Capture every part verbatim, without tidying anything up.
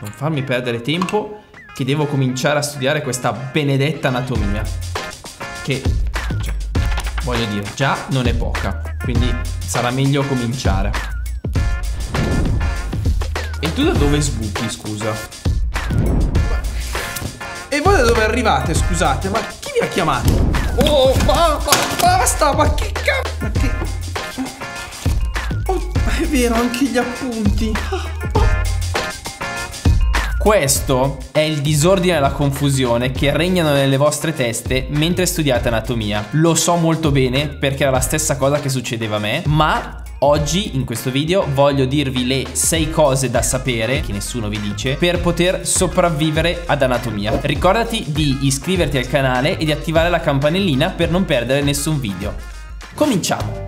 non farmi perdere tempo, che devo cominciare a studiare questa benedetta anatomia, che, cioè, voglio dire, già non è poca, quindi sarà meglio cominciare. E tu da dove sbuchi, scusa? E voi da dove arrivate, scusate? Ma chi vi ha chiamato? Oh, ma, ma basta, ma che cazzo? Ma che... Oh, è vero, anche gli appunti. Questo è il disordine e la confusione che regnano nelle vostre teste mentre studiate anatomia. Lo so molto bene perché era la stessa cosa che succedeva a me, ma oggi in questo video voglio dirvi le sei cose da sapere, che nessuno vi dice, per poter sopravvivere ad anatomia. Ricordati di iscriverti al canale e di attivare la campanellina per non perdere nessun video. Cominciamo!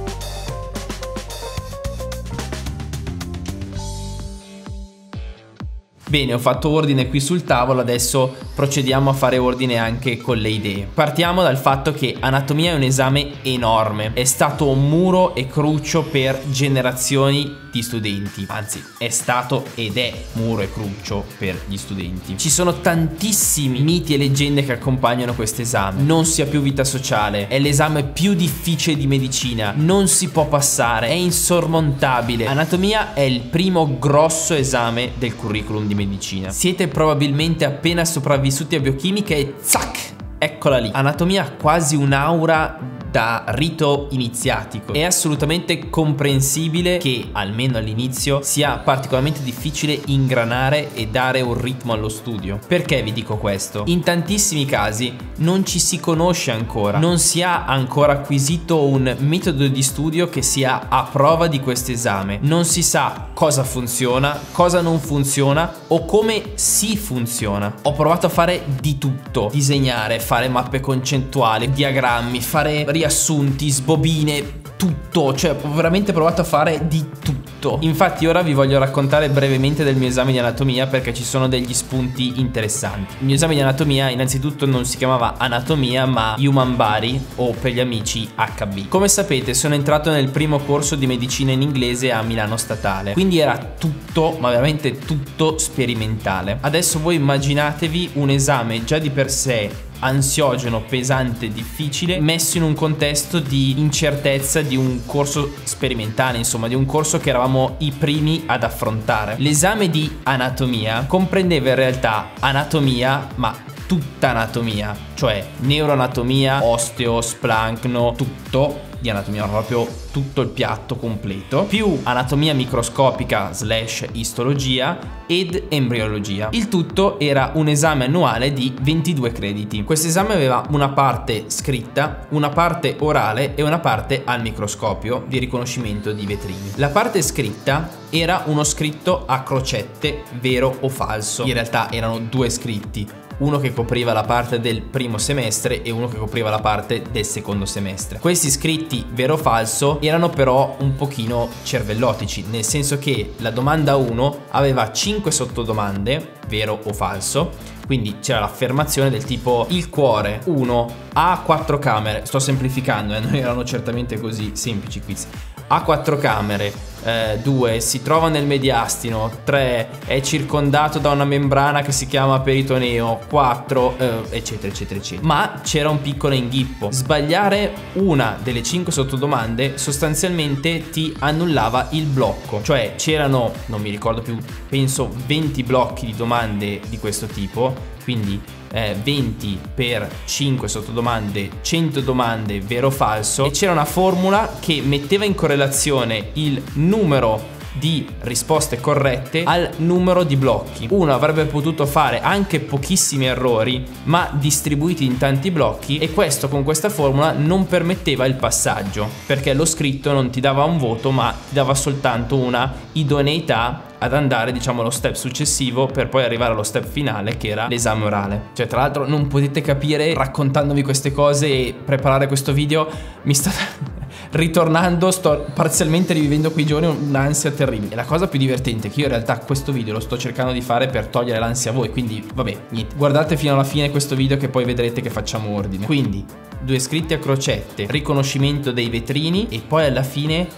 Bene, ho fatto ordine qui sul tavolo, adesso procediamo a fare ordine anche con le idee. Partiamo dal fatto che anatomia è un esame enorme, è stato un muro e cruccio per generazioni di studenti, anzi è stato ed è muro e cruccio per gli studenti. Ci sono tantissimi miti e leggende che accompagnano questo esame. Non si ha più vita sociale, è l'esame più difficile di medicina, non si può passare, è insormontabile. Anatomia è il primo grosso esame del curriculum di medicina. Siete probabilmente appena sopravvissuti a biochimica e zac, eccola lì. Anatomia ha quasi un'aura da rito iniziatico. È assolutamente comprensibile che, almeno all'inizio, sia particolarmente difficile ingranare e dare un ritmo allo studio. Perché vi dico questo? In tantissimi casi non ci si conosce ancora, non si ha ancora acquisito un metodo di studio che sia a prova di questo esame. Non si sa cosa funziona, cosa non funziona o come si funziona. Ho provato a fare di tutto: disegnare, fare mappe concettuali, diagrammi, fare riassunti, sbobine, tutto, cioè ho veramente provato a fare di tutto. Infatti ora vi voglio raccontare brevemente del mio esame di anatomia perché ci sono degli spunti interessanti. Il mio esame di anatomia innanzitutto non si chiamava anatomia ma Human Body, o per gli amici H B. Come sapete sono entrato nel primo corso di medicina in inglese a Milano Statale, quindi era tutto, ma veramente tutto sperimentale. Adesso voi immaginatevi un esame già di per sé ansiogeno, pesante, difficile, messo in un contesto di incertezza di un corso sperimentale, insomma di un corso che eravamo i primi ad affrontare. L'esame di anatomia comprendeva in realtà anatomia, ma tutta anatomia, cioè neuroanatomia, osteo, splancno, tutto di anatomia, proprio tutto il piatto completo, più anatomia microscopica slash istologia ed embriologia. Il tutto era un esame annuale di ventidue crediti. Questo esame aveva una parte scritta, una parte orale e una parte al microscopio di riconoscimento di vetrini. La parte scritta era uno scritto a crocette, vero o falso. In realtà erano due scritti, uno che copriva la parte del primo semestre e uno che copriva la parte del secondo semestre. Questi scritti vero o falso erano però un pochino cervellotici, nel senso che la domanda uno aveva cinque sottodomande, vero o falso. Quindi c'era l'affermazione del tipo: il cuore uno ha quattro camere. Sto semplificando, eh, non erano certamente così semplici quiz. Ha quattro camere, eh, due si trova nel mediastino, tre è circondato da una membrana che si chiama peritoneo, quattro eh, eccetera eccetera eccetera. Ma c'era un piccolo inghippo: sbagliare una delle cinque sottodomande sostanzialmente ti annullava il blocco. Cioè c'erano, non mi ricordo più, penso venti blocchi di domande di questo tipo, quindi eh, venti per cinque sottodomande, cento domande vero o falso, e c'era una formula che metteva in correlazione il numero di risposte corrette al numero di blocchi. Uno avrebbe potuto fare anche pochissimi errori ma distribuiti in tanti blocchi, e questo con questa formula non permetteva il passaggio, perché lo scritto non ti dava un voto ma ti dava soltanto una idoneità ad andare, diciamo, allo step successivo per poi arrivare allo step finale, che era l'esame orale. Cioè, tra l'altro non potete capire, raccontandovi queste cose e preparare questo video, mi sta ritornando, sto parzialmente rivivendo quei giorni, un'ansia terribile. E la cosa più divertente è che io in realtà questo video lo sto cercando di fare per togliere l'ansia a voi, quindi vabbè, niente, guardate fino alla fine questo video che poi vedrete che facciamo ordine. Quindi due scritti a crocette, riconoscimento dei vetrini, e poi alla fine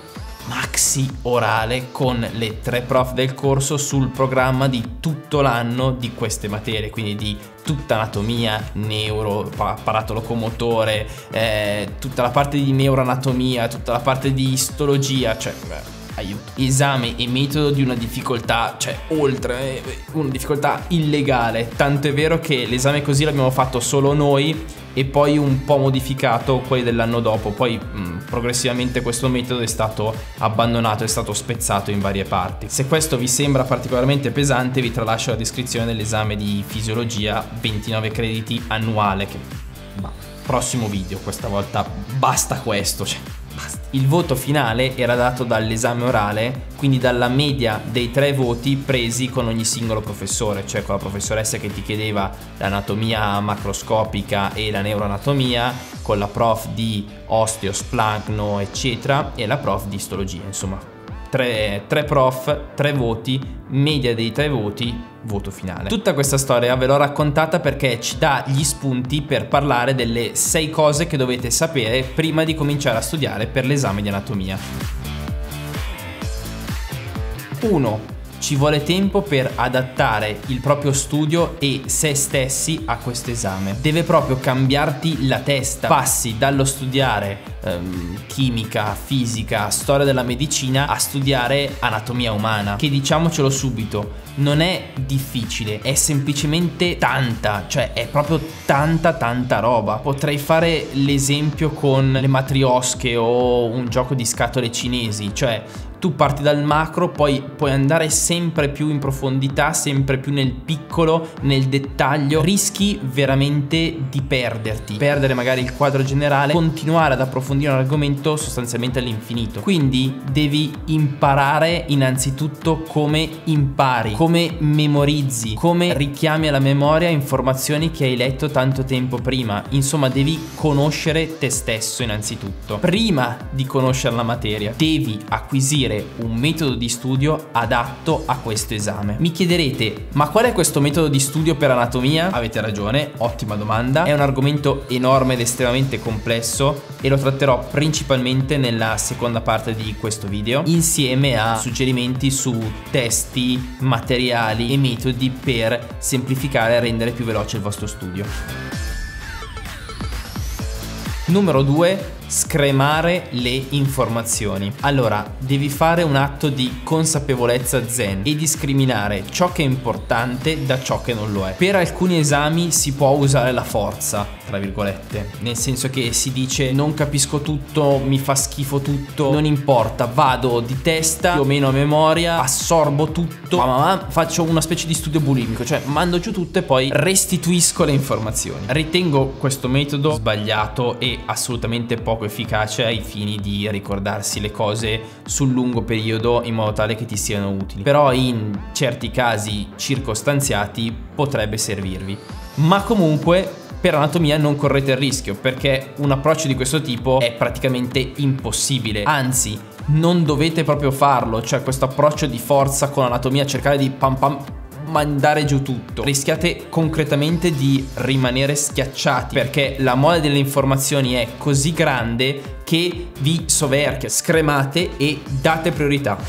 maxi orale con le tre prof del corso sul programma di tutto l'anno di queste materie, quindi di tutta anatomia, neuro, apparato locomotore, eh, tutta la parte di neuroanatomia, tutta la parte di istologia, cioè beh, aiuto. Esame e metodo di una difficoltà, cioè oltre, una difficoltà illegale, tanto è vero che l'esame così l'abbiamo fatto solo noi e poi un po' modificato quelli dell'anno dopo, poi mh, progressivamente questo metodo è stato abbandonato, è stato spezzato in varie parti. Se questo vi sembra particolarmente pesante, vi tralascio la descrizione dell'esame di fisiologia, ventinove crediti annuale, che bah, prossimo video, questa volta basta questo, cioè basta. Il voto finale era dato dall'esame orale, quindi dalla media dei tre voti presi con ogni singolo professore, cioè con la professoressa che ti chiedeva l'anatomia macroscopica e la neuroanatomia, con la prof di osteo, splagno, eccetera, e la prof di istologia, insomma. Tre, tre prof, tre voti, media dei tre voti, voto finale. Tutta questa storia ve l'ho raccontata perché ci dà gli spunti per parlare delle sei cose che dovete sapere prima di cominciare a studiare per l'esame di anatomia. uno. Ci vuole tempo per adattare il proprio studio e se stessi a questo esame. Deve proprio cambiarti la testa. Passi dallo studiare ehm, chimica, fisica, storia della medicina a studiare anatomia umana, che diciamocelo subito, non è difficile, è semplicemente tanta, cioè è proprio tanta tanta roba. Potrei fare l'esempio con le matriosche o un gioco di scatole cinesi, cioè tu parti dal macro, poi puoi andare sempre più in profondità, sempre più nel piccolo, nel dettaglio. Rischi veramente di perderti, perdere magari il quadro generale, continuare ad approfondire un argomento sostanzialmente all'infinito. Quindi devi imparare innanzitutto come impari, come memorizzi, come richiami alla memoria informazioni che hai letto tanto tempo prima. Insomma, devi conoscere te stesso innanzitutto. Prima di conoscere la materia, devi acquisire un metodo di studio adatto a questo esame. Mi chiederete, ma qual è questo metodo di studio per anatomia? Avete ragione, ottima domanda. È un argomento enorme ed estremamente complesso e lo tratterò principalmente nella seconda parte di questo video, insieme a suggerimenti su testi, materiali e metodi per semplificare e rendere più veloce il vostro studio. Numero due. Scremare le informazioni. Allora, devi fare un atto di consapevolezza zen e discriminare ciò che è importante da ciò che non lo è. Per alcuni esami si può usare la forza, tra virgolette, nel senso che si dice non capisco tutto, mi fa schifo tutto, non importa, vado di testa più o meno a memoria, assorbo tutto, ma, ma, ma faccio una specie di studio bulimico, cioè mando giù tutto e poi restituisco le informazioni. Ritengo questo metodo sbagliato e assolutamente poco efficace ai fini di ricordarsi le cose sul lungo periodo in modo tale che ti siano utili, però in certi casi circostanziati potrebbe servirvi. Ma comunque per anatomia non correte il rischio, perché un approccio di questo tipo è praticamente impossibile, anzi non dovete proprio farlo, cioè questo approccio di forza con anatomia, cercare di pam pam mandare giù tutto. Rischiate concretamente di rimanere schiacciati, perché la mole delle informazioni è così grande che vi soverchia. Scremate e date priorità.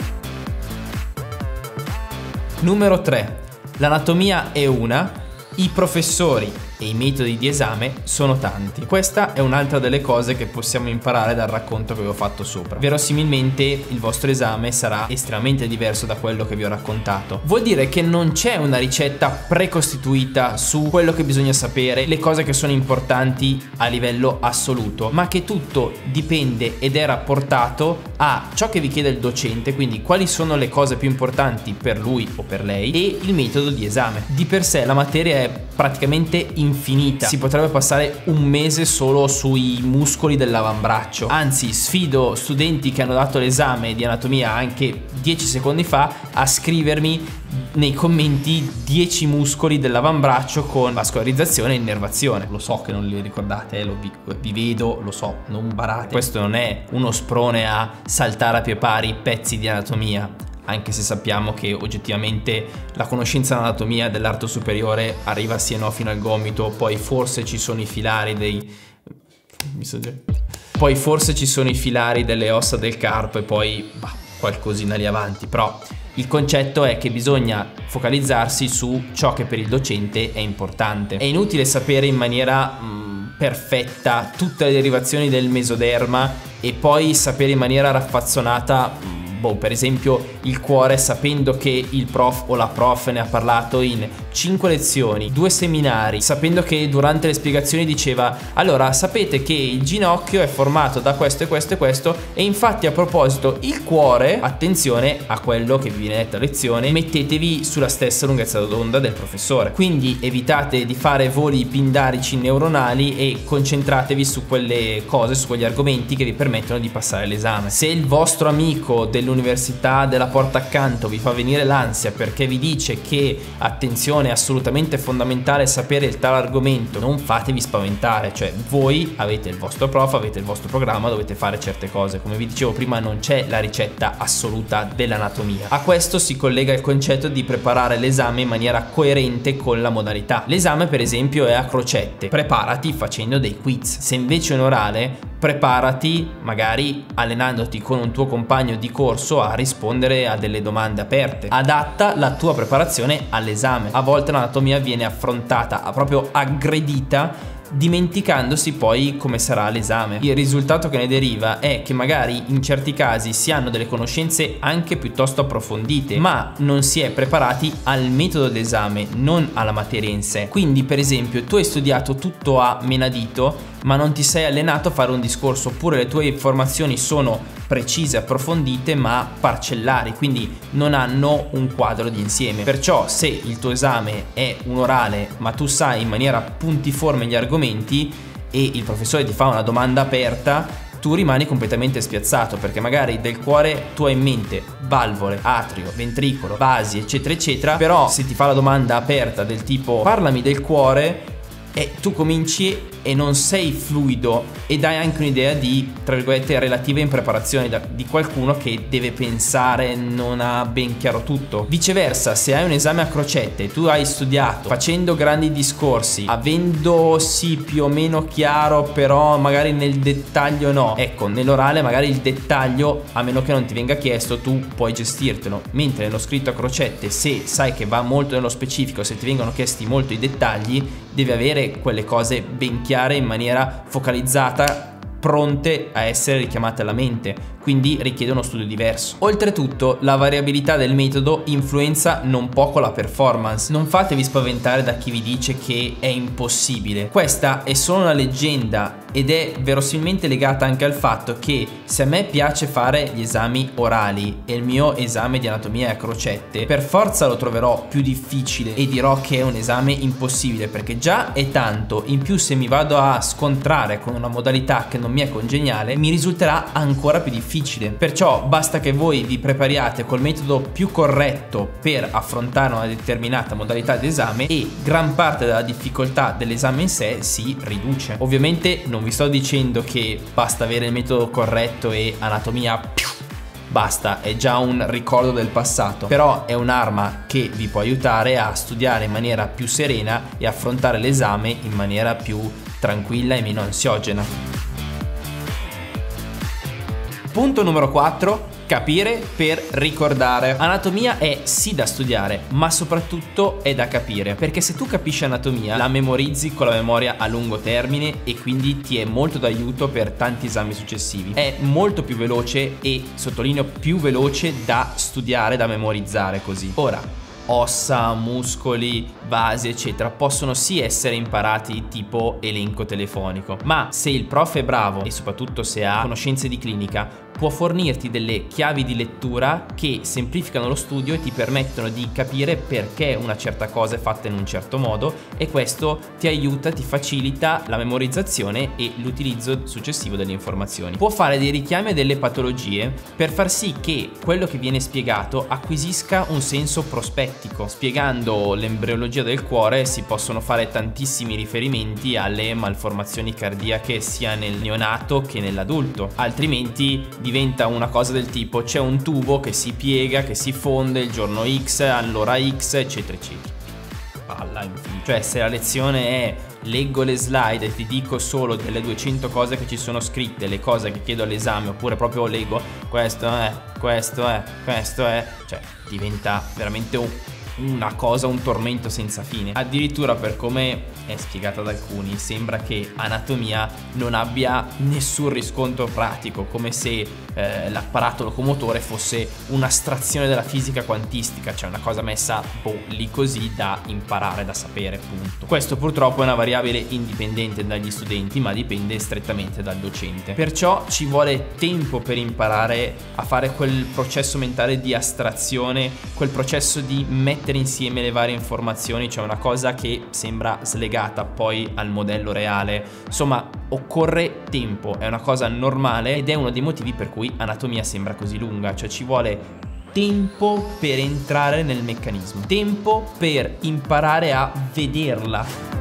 Numero tre. L'anatomia è una, i professori e i metodi di esame sono tanti. Questa è un'altra delle cose che possiamo imparare dal racconto che vi ho fatto sopra. Verosimilmente il vostro esame sarà estremamente diverso da quello che vi ho raccontato. Vuol dire che non c'è una ricetta precostituita su quello che bisogna sapere, le cose che sono importanti a livello assoluto, ma che tutto dipende ed è rapportato a ciò che vi chiede il docente, quindi quali sono le cose più importanti per lui o per lei e il metodo di esame. Di per sé la materia è praticamente infinita, si potrebbe passare un mese solo sui muscoli dell'avambraccio. Anzi, sfido studenti che hanno dato l'esame di anatomia anche dieci secondi fa a scrivermi nei commenti dieci muscoli dell'avambraccio con vascolarizzazione e innervazione. Lo so che non li ricordate, eh, lo vi, vi vedo, lo so, non barate. Questo non è uno sprone a saltare a pie pari pezzi di anatomia, anche se sappiamo che oggettivamente la conoscenza dell'anatomia dell'arto superiore arriva sì e no fino al gomito, poi forse ci sono i filari dei... mi so già... Poi forse ci sono i filari delle ossa del carpo e poi bah, qualcosina lì avanti, però il concetto è che bisogna focalizzarsi su ciò che per il docente è importante. È inutile sapere in maniera mh, perfetta tutte le derivazioni del mesoderma e poi sapere in maniera raffazzonata mh, boh, per esempio il cuore, sapendo che il prof o la prof ne ha parlato in cinque lezioni, due seminari, sapendo che durante le spiegazioni diceva: allora sapete che il ginocchio è formato da questo e questo e questo, e infatti a proposito il cuore, attenzione a quello che vi viene detto a lezione, mettetevi sulla stessa lunghezza d'onda del professore. Quindi evitate di fare voli pindarici neuronali e concentratevi su quelle cose, su quegli argomenti che vi permettono di passare l'esame. Se il vostro amico dell'università della porta accanto vi fa venire l'ansia perché vi dice che attenzione, è assolutamente fondamentale sapere il tal argomento, non fatevi spaventare, cioè voi avete il vostro prof, avete il vostro programma, dovete fare certe cose. Come vi dicevo prima, non c'è la ricetta assoluta dell'anatomia. A questo si collega il concetto di preparare l'esame in maniera coerente con la modalità. L'esame per esempio è a crocette, preparati facendo dei quiz. Se invece è un orale, preparati magari allenandoti con un tuo compagno di corso a rispondere a delle domande aperte. Adatta la tua preparazione all'esame. A volte l'anatomia viene affrontata, proprio aggredita, dimenticandosi poi come sarà l'esame. Il risultato che ne deriva è che magari in certi casi si hanno delle conoscenze anche piuttosto approfondite, ma non si è preparati al metodo d'esame, non alla materia in sé. Quindi per esempio tu hai studiato tutto a menadito ma non ti sei allenato a fare un discorso, oppure le tue informazioni sono precise, approfondite ma parcellari, quindi non hanno un quadro di insieme. Perciò se il tuo esame è un orale ma tu sai in maniera puntiforme gli argomenti e il professore ti fa una domanda aperta, tu rimani completamente spiazzato, perché magari del cuore tu hai in mente valvole, atrio, ventricolo, vasi eccetera eccetera, però se ti fa la domanda aperta del tipo parlami del cuore e tu cominci e non sei fluido e dai anche un'idea di, tra virgolette, relativa impreparazione da, di qualcuno che deve pensare, non ha ben chiaro tutto. Viceversa, se hai un esame a crocette, tu hai studiato facendo grandi discorsi, avendo sì più o meno chiaro però magari nel dettaglio no, ecco, nell'orale magari il dettaglio, a meno che non ti venga chiesto, tu puoi gestirtelo, mentre nello scritto a crocette, se sai che va molto nello specifico, se ti vengono chiesti molto i dettagli, devi avere quelle cose ben chiare in maniera focalizzata, pronte a essere richiamate alla mente, quindi richiede uno studio diverso. Oltretutto la variabilità del metodo influenza non poco la performance. Non fatevi spaventare da chi vi dice che è impossibile, questa è solo una leggenda ed è verosimilmente legata anche al fatto che se a me piace fare gli esami orali e il mio esame di anatomia è a crocette, per forza lo troverò più difficile e dirò che è un esame impossibile, perché già è tanto, in più se mi vado a scontrare con una modalità che non mi è congeniale mi risulterà ancora più difficile. Perciò basta che voi vi prepariate col metodo più corretto per affrontare una determinata modalità di esame e gran parte della difficoltà dell'esame in sé si riduce. Ovviamente non vi sto dicendo che basta avere il metodo corretto e anatomia più basta, è già un ricordo del passato, però è un'arma che vi può aiutare a studiare in maniera più serena e affrontare l'esame in maniera più tranquilla e meno ansiogena. Punto numero quattro. Capire per ricordare. Anatomia è sì da studiare, ma soprattutto è da capire, perché se tu capisci anatomia la memorizzi con la memoria a lungo termine e quindi ti è molto d'aiuto per tanti esami successivi. È molto più veloce e, sottolineo, più veloce da studiare, da memorizzare così. Ora, ossa, muscoli, vasi eccetera possono sì essere imparati tipo elenco telefonico, ma se il prof è bravo e soprattutto se ha conoscenze di clinica può fornirti delle chiavi di lettura che semplificano lo studio e ti permettono di capire perché una certa cosa è fatta in un certo modo, e questo ti aiuta, ti facilita la memorizzazione e l'utilizzo successivo delle informazioni. Può fare dei richiami a delle patologie per far sì che quello che viene spiegato acquisisca un senso prospettico. Spiegando l'embriologia del cuore si possono fare tantissimi riferimenti alle malformazioni cardiache sia nel neonato che nell'adulto, altrimenti diventa una cosa del tipo c'è un tubo che si piega, che si fonde il giorno X, all'ora X, eccetera eccetera. palla infinita. Cioè, se la lezione è leggo le slide e ti dico solo delle duecento cose che ci sono scritte, le cose che chiedo all'esame, oppure proprio leggo questo è, questo è, questo è, cioè diventa veramente un una cosa, un tormento senza fine. Addirittura, per come è spiegata da alcuni, sembra che anatomia non abbia nessun riscontro pratico, come se eh, l'apparato locomotore fosse un'astrazione della fisica quantistica, cioè una cosa messa boh, lì così da imparare, da sapere, punto. Questo purtroppo è una variabile indipendente dagli studenti, ma dipende strettamente dal docente. Perciò ci vuole tempo per imparare a fare quel processo mentale di astrazione, quel processo di mettere insieme le varie informazioni, cioè una cosa che sembra slegata poi al modello reale. Insomma, occorre tempo, è una cosa normale ed è uno dei motivi per cui anatomia sembra così lunga, cioè ci vuole tempo per entrare nel meccanismo, tempo per imparare a vederla.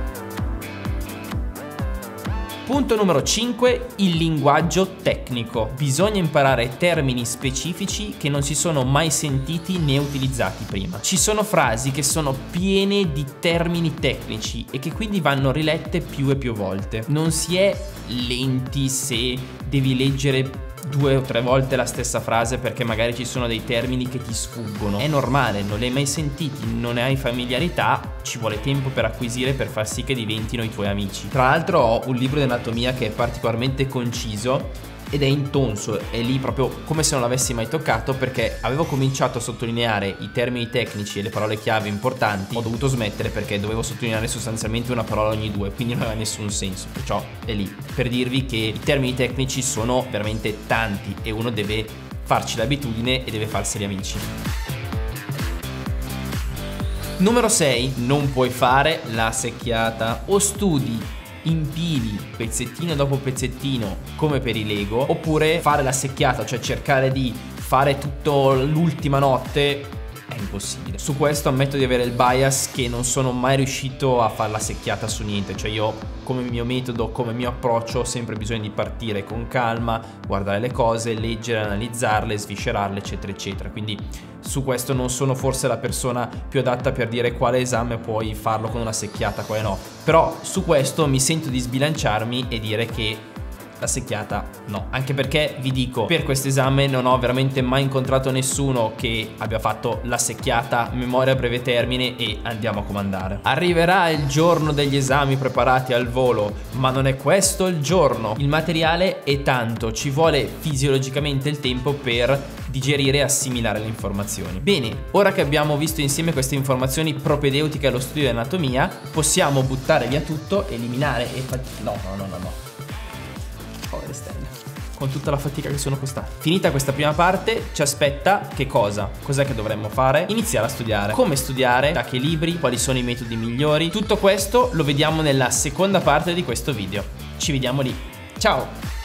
Punto numero cinque, il linguaggio tecnico. Bisogna imparare termini specifici che non si sono mai sentiti né utilizzati prima. Ci sono frasi che sono piene di termini tecnici e che quindi vanno rilette più e più volte. Non si è lenti se devi leggere due o tre volte la stessa frase perché magari ci sono dei termini che ti sfuggono. È normale, non li hai mai sentiti, non ne hai familiarità, ci vuole tempo per acquisire, per far sì che diventino i tuoi amici. Tra l'altro ho un libro di anatomia che è particolarmente conciso ed è intonso, è lì proprio come se non l'avessi mai toccato, perché avevo cominciato a sottolineare i termini tecnici e le parole chiave importanti, ho dovuto smettere perché dovevo sottolineare sostanzialmente una parola ogni due, quindi non aveva nessun senso. Perciò è lì per dirvi che i termini tecnici sono veramente tanti e uno deve farci l'abitudine e deve farseli amici. Numero sei, non puoi fare la secchiata. O studi impili pezzettino dopo pezzettino come per i Lego, oppure fare la secchiata, cioè cercare di fare tutto l'ultima notte, è impossibile. Su questo ammetto di avere il bias che non sono mai riuscito a fare la secchiata su niente, cioè io come mio metodo, come mio approccio ho sempre bisogno di partire con calma, guardare le cose, leggere, analizzarle, sviscerarle, eccetera eccetera. Quindi su questo non sono forse la persona più adatta per dire quale esame puoi farlo con una secchiata, quale no, però su questo mi sento di sbilanciarmi e dire che la secchiata no, anche perché vi dico, per questo esame non ho veramente mai incontrato nessuno che abbia fatto la secchiata, memoria a breve termine e andiamo a comandare. Arriverà il giorno degli esami preparati al volo, ma non è questo il giorno. Il materiale è tanto, ci vuole fisiologicamente il tempo per digerire e assimilare le informazioni. Bene, ora che abbiamo visto insieme queste informazioni propedeutiche allo studio di anatomia, possiamo buttare via tutto, eliminare e fare... no, no, no, no, no. Povere stelle, con tutta la fatica che sono costate. Finita questa prima parte, ci aspetta che cosa? Cos'è che dovremmo fare? Iniziare a studiare. Come studiare? Da che libri? Quali sono i metodi migliori? Tutto questo lo vediamo nella seconda parte di questo video. Ci vediamo lì. Ciao!